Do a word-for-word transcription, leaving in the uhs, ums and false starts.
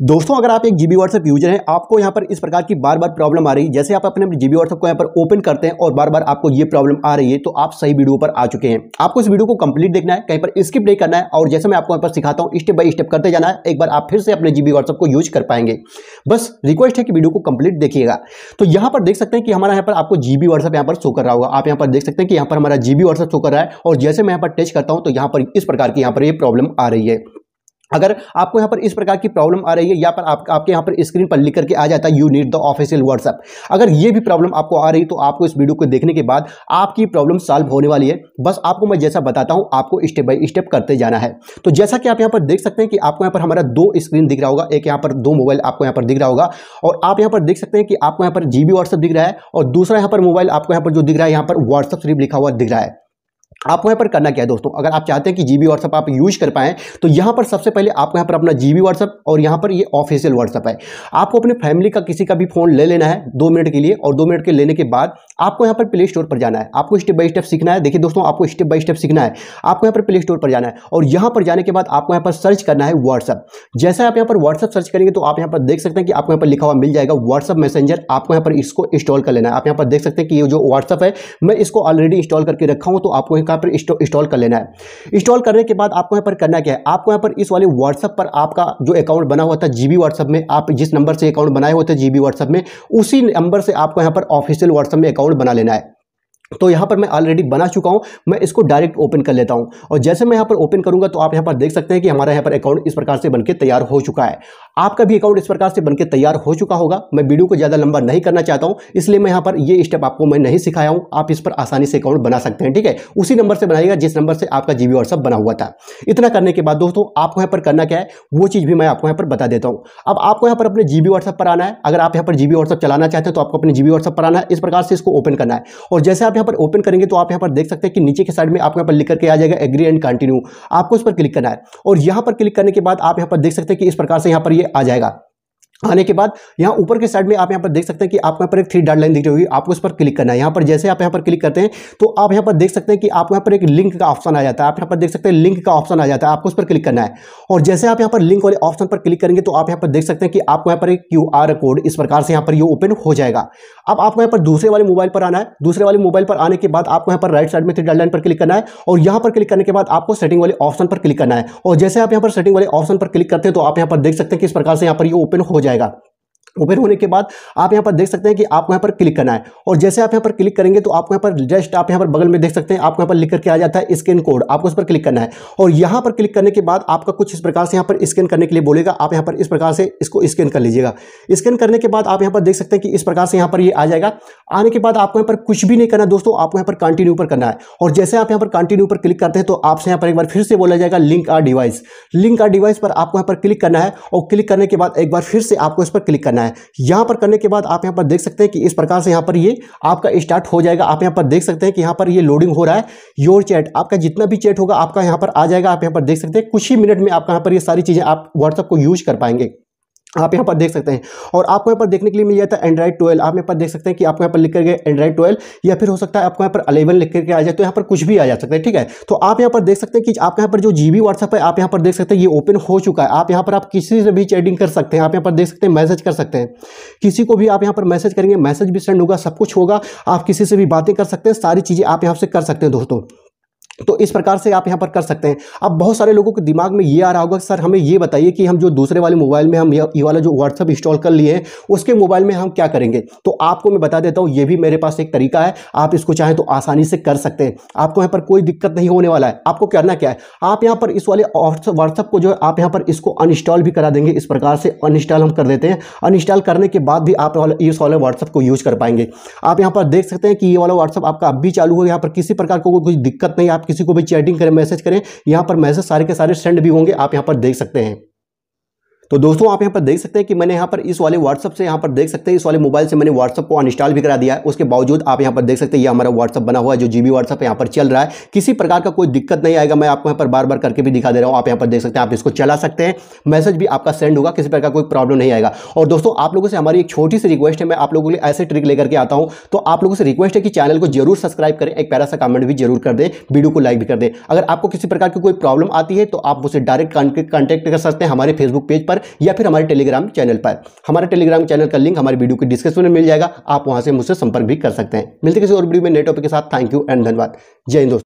दोस्तों अगर आप एक जीबी व्हाट्सएप यूजर हैं, आपको यहाँ पर इस प्रकार की बार बार प्रॉब्लम आ रही है, जैसे आप अपने जीबी व्हाट्सएप को यहाँ पर ओपन करते हैं और बार बार आपको ये प्रॉब्लम आ रही है, तो आप सही वीडियो पर आ चुके हैं। आपको इस वीडियो को कंप्लीट देखना है, कहीं पर स्किप नहीं करना है, और जैसे मैं आपको यहाँ पर सिखाता हूँ स्टेप बाय स्टेप करते जाना है, एक बार आप फिर से अपने जीबी व्हाट्सएप को यूज कर पाएंगे। बस रिक्वेस्ट है कि वीडियो को कंप्लीट देखिएगा। तो यहाँ पर देख सकते हैं कि हमारा यहाँ पर आपको जीबी व्हाट्सएप यहाँ पर शो कर रहा होगा। आप यहाँ पर देख सकते हैं कि यहाँ पर हमारा जीबी व्हाट्सएप शो कर रहा है, और जैसे मैं यहाँ पर टच करता हूँ तो यहाँ पर इस प्रकार की यहाँ पर ये प्रॉब्लम आ रही है। अगर आपको यहाँ पर इस प्रकार की प्रॉब्लम आ रही है, या पर आप, आपके यहाँ पर स्क्रीन पर लिख करके आ जाता है you need the official WhatsApp, अगर ये भी प्रॉब्लम आपको आ रही है तो आपको इस वीडियो को देखने के बाद आपकी प्रॉब्लम सॉल्व होने वाली है। बस आपको मैं जैसा बताता हूँ आपको स्टेप बाय स्टेप करते जाना है। तो जैसा कि आप यहाँ पर देख सकते हैं कि आपको यहाँ पर हमारा दो स्क्रीन दिख रहा होगा, एक यहाँ पर दो मोबाइल आपको यहाँ पर दिख रहा होगा, और आप यहाँ पर देख सकते हैं कि आपको यहाँ पर जीबी व्हाट्सएप दिख रहा है, और दूसरा यहाँ पर मोबाइल आपको यहाँ पर जो दिख रहा है यहाँ पर व्हाट्सएप सिर्फ लिखा हुआ दिख रहा है। आपको यहाँ पर करना क्या है दोस्तों, अगर आप चाहते हैं कि जीबी व्हाट्सएप आप यूज कर पाएं, तो यहाँ पर सबसे पहले आपको यहाँ पर अपना जीबी व्हाट्सएप और यहाँ पर ये ऑफिशियल व्हाट्सएप है, आपको अपने फैमिली का किसी का भी फोन ले लेना है दो मिनट के लिए, और दो मिनट के लेने के बाद आपको यहाँ पर प्ले स्टोर पर जाना है। आपको स्टेप बाय स्टेप सीखना है। देखिए दोस्तों, आपको स्टेप बाय स्टेप सीखना है। आपको यहाँ पर प्ले स्टोर पर जाना है, और यहाँ पर जाने के बाद आपको यहाँ पर सर्च करना है व्हाट्सएप। जैसे आप यहाँ पर व्हाट्सएप सर्च करेंगे तो आप यहाँ पर देख सकते हैं कि आपको यहाँ पर लिखा हुआ मिल जाएगा व्हाट्सएप मैसेंजर। आपको यहाँ पर इसको इंस्टॉल कर लेना है। आप यहाँ पर देख सकते हैं कि ये जो व्हाट्सएप है मैं इसको ऑलरेडी इंस्टॉल करके रखा हूँ, तो आपको यहाँ पर इंस्टॉल कर लेना है। इंस्टॉल करने के बाद आपको यहाँ पर करना क्या है, आपको यहाँ पर इस वाले व्हाट्सएप पर आपका जो अकाउंट बना हुआ था जीबी व्हाट्सएप में, आप जिस नंबर से अकाउंट बनाए हुए थे जीबी व्हाट्सएप में, उसी नंबर से आपको यहाँ पर ऑफिशियल व्हाट्सएप में अकाउंट बना लेना है। तो यहाँ पर मैं ऑलरेडी बना चुका हूँ, मैं इसको डायरेक्ट ओपन कर लेता हूँ, और जैसे मैं यहाँ पर ओपन करूँगा तो आप यहाँ पर देख सकते हैं कि हमारा यहाँ पर अकाउंट इस प्रकार से बनके तैयार हो चुका है। आपका भी अकाउंट इस प्रकार से बनके तैयार हो चुका होगा। मैं वीडियो को ज़्यादा लंबा नहीं करना चाहता हूँ, इसलिए मैं यहाँ पर ये स्टेप आपको मैं नहीं सिखाया हूँ। आप इस पर आसानी से अकाउंट बना सकते हैं, ठीक है। उसी नंबर से बनाइएगा जिस नंबर से आपका जीबी व्हाट्सएप बना हुआ था। इतना करने के बाद दोस्तों आपको यहाँ पर करना क्या है, वो चीज़ भी मैं आपको यहाँ पर बता देता हूँ। अब आपको यहाँ पर अपने जीबी व्हाट्सएप पर आना है। अगर आप यहाँ पर जीबी व्हाट्सएप चलाना चाहते हैं तो आपको अपने जीबी व्हाट्सएप पर आना है, इस प्रकार से इसको ओपन करना है। और जैसे आप यहाँ पर ओपन करेंगे तो आप यहाँ पर देख सकते हैं कि नीचे के साइड में आपको यहाँ पर लिख करके आ जाएगा एग्री एंड कंटिन्यू। आपको इस पर क्लिक करना है, और यहाँ पर क्लिक करने के बाद आप यहाँ पर देख सकते हैं कि इस प्रकार से यहाँ पर ये आ जाएगा। आने के बाद यहाँ ऊपर के साइड में आप यहाँ पर देख सकते हैं कि आपको यहाँ पर एक थ्री डॉट लाइन दिख रही होगी, आपको इस पर क्लिक करना है। यहाँ पर जैसे आप यहाँ पर क्लिक करते हैं तो आप यहाँ पर देख सकते हैं कि आपको यहाँ पर एक लिंक का ऑप्शन आ जाता है। आप यहाँ पर देख सकते हैं लिंक का ऑप्शन आ जाता है, आपको उस पर क्लिक करना है। और जैसे आप यहाँ पर लिंक वाले ऑप्शन पर क्लिक करेंगे तो आप यहाँ पर देख सकते हैं कि आपको यहाँ पर एक क्यू आर कोड इस प्रकार से यहाँ पर ये ओपन हो जाएगा। अब आपको यहाँ पर दूसरे वाले मोबाइल पर आना है। दूसरे वाले मोबाइल पर आने के बाद आपको यहाँ पर राइट साइड में थ्री डॉट लाइन पर क्लिक करना है, और यहाँ पर क्लिक करने के बाद आपको सेटिंग वाले ऑप्शन पर क्लिक करना है। और जैसे आप यहाँ पर सेटिंग वाले ऑप्शन पर क्लिक करते हैं तो आप यहाँ पर देख सकते हैं कि इस प्रकार से यहाँ पर ये ओपन हो जाएगा। ओपन होने के बाद आप यहाँ पर देख सकते हैं कि आपको यहाँ पर क्लिक करना है, और जैसे आप यहाँ पर क्लिक करेंगे तो आपको यहाँ पर जस्ट आप यहाँ पर बगल में देख सकते हैं आपको यहाँ पर लिख करके आ जाता है स्कैन कोड। आपको उस पर क्लिक करना है, और यहाँ पर क्लिक करने के बाद आपका कुछ इस प्रकार से यहाँ पर स्कैन करने के लिए बोलेगा। आप यहाँ पर इस प्रकार से इसको स्कैन कर लीजिएगा। स्कैन करने के बाद आप यहाँ पर देख सकते हैं कि इस प्रकार से यहाँ पर ये आ जाएगा। आने के बाद आपको यहाँ पर कुछ भी नहीं करना दोस्तों, आपको यहाँ पर कंटिन्यू पर करना है। और जैसे आप यहाँ पर कंटिन्यू पर क्लिक करते हैं तो आपसे यहाँ पर एक बार फिर से बोला जाएगा link a device. Link a device पर आपको यहाँ पर क्लिक करना है, और क्लिक करने के बाद एक बार फिर से आपको इस पर क्लिक करना है। यहाँ पर करने के बाद आप यहाँ पर देख सकते हैं कि इस प्रकार से यहाँ पर ये आपका स्टार्ट हो जाएगा। आप यहाँ पर देख सकते हैं कि यहाँ पर ये लोडिंग हो रहा है। योर चैट, आपका जितना भी चैट होगा आपका यहाँ पर आ जाएगा। आप यहाँ पर देख सकते हैं कुछ ही मिनट में आपका यहाँ पर ये सारी चीज़ें आप व्हाट्सएप को यूज कर पाएंगे। आप यहाँ पर देख सकते हैं, और आपको यहाँ पर देखने के लिए मिल जाता है एंड्रॉइड ट्वेल्व। आप यहाँ पर देख सकते हैं कि आपको यहाँ पर लिख करके एंड्रॉइड ट्वेल्व, या फिर हो सकता है आपको यहाँ पर इलेवन लिख करके आ जाए, तो यहाँ पर कुछ भी आ जा सकता है, ठीक है। तो आप यहाँ पर देख सकते हैं कि आपका यहाँ पर जो जीबी व्हाट्सएप है आप यहाँ पर देख सकते हैं ये ओपन हो चुका है। आप यहाँ पर आप किसी से भी चैटिंग कर सकते हैं। आप यहाँ पर देख सकते हैं मैसेज कर सकते हैं, किसी को भी आप यहाँ पर मैसेज करेंगे मैसेज भी सेंड होगा, सब कुछ होगा। आप किसी से भी बातें कर सकते हैं, सारी चीज़ें आप यहाँ से कर सकते हैं दोस्तों। तो इस प्रकार से आप यहाँ पर कर सकते हैं। अब बहुत सारे लोगों के दिमाग में ये आ रहा होगा कि सर हमें ये बताइए कि हम जो दूसरे वाले मोबाइल में हम ये वाला जो व्हाट्सएप इंस्टॉल कर लिए हैं उसके मोबाइल में हम क्या करेंगे। तो आपको मैं बता देता हूँ, ये भी मेरे पास एक तरीका है। आप इसको चाहें तो आसानी से कर सकते हैं। आपको यहाँ पर कोई दिक्कत नहीं होने वाला है। आपको करना क्या है, आप यहाँ पर इस वाले व्हाट्सएप को जो है आप यहाँ पर इसको अनइंस्टॉल भी करा देंगे। इस प्रकार से अनइंस्टॉल हम कर देते हैं। अनइंस्टॉल करने के बाद भी आप इस वाले व्हाट्सएप को यूज कर पाएंगे। आप यहाँ पर देख सकते हैं कि ये वाला व्हाट्सएप आपका अब भी चालू हो। यहाँ पर किसी प्रकार को कोई दिक्कत नहीं। आप किसी को भी चैटिंग करें, मैसेज करें, यहाँ पर मैसेज सारे के सारे सेंड भी होंगे। आप यहाँ पर देख सकते हैं। तो दोस्तों आप यहाँ पर देख सकते हैं कि मैंने यहाँ पर इस वाले व्हाट्सएप से यहाँ पर देख सकते हैं इस वाले मोबाइल से मैंने व्हाट्सएप को अनइंस्टॉल भी करा दिया है। उसके बावजूद आप यहाँ पर देख सकते हैं ये हमारा व्हाट्सएप बना हुआ है, जो जीबी व्हाट्सएप यहाँ पर चल रहा है। किसी प्रकार का कोई दिक्कत नहीं आएगा। मैं आपको यहाँ पर बार बार करके भी दिखा दे रहा हूँ। आप यहाँ पर देख सकते हैं, आप इसको चला सकते हैं, मैसेज भी आपका सेंड होगा, किसी प्रकार कोई प्रॉब्लम नहीं आएगा। और दोस्तों आप लोगों से हमारी एक छोटी सी रिक्वेस्ट है, मैं आप लोगों के लिए ऐसे ट्रिक लेकर के आता हूँ। तो आप लोगों से रिक्वेस्ट है कि चैनल को जरूर सब्सक्राइब करें, एक प्यारा सा कमेंट भी जरूर कर दें, वीडियो को लाइक भी कर दें। अगर आपको किसी प्रकार की कोई प्रॉब्लम आती है तो आप मुझसे डायरेक्ट कॉन्टेक्ट कर सकते हैं हमारे फेसबुक पेज पर, या फिर हमारे टेलीग्राम चैनल पर। हमारे टेलीग्राम चैनल का लिंक हमारे वीडियो के डिस्क्रिप्शन में मिल जाएगा, आप वहां से मुझसे संपर्क भी कर सकते हैं। मिलते किसी और वीडियो में नए टॉपिक के साथ। थैंक यू एंड धन्यवाद। जय हिंद दोस्तों।